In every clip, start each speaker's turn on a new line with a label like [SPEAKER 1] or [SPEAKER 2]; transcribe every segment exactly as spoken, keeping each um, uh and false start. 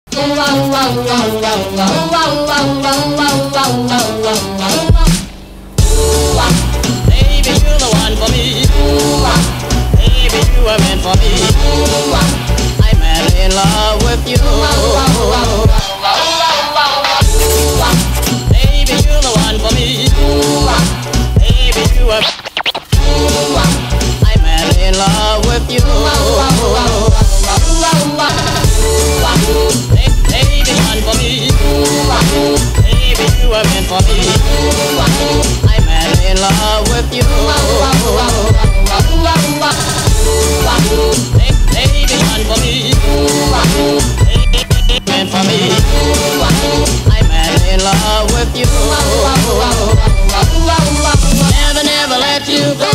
[SPEAKER 1] Baby, you're the one for me. Baby, you were meant for me. I'm madly in love with you. Baby, you're the one for me. Baby, you were. I'm madly in love with you. Baby, one for me. Baby, you were meant for me. I'm madly in love with you. Baby, one for me. Baby, meant for me. I'm madly in love with you. Never, never let you go.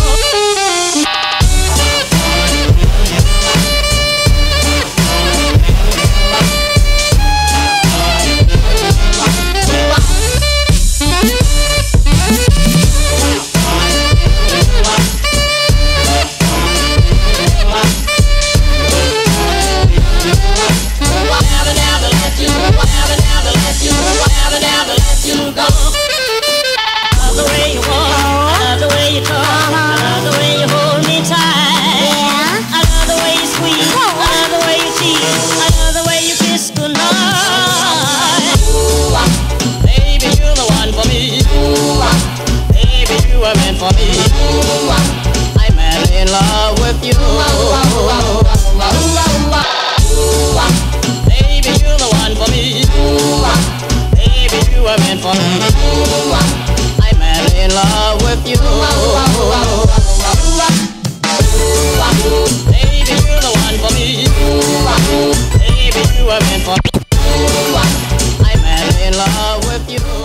[SPEAKER 1] Meant for me. I'm madly in love with you. Baby, you're the one for me. Baby, you were meant for me. I'm madly in love with you. Baby, you're the one for me. Baby, you were meant for me. I'm madly in love with you.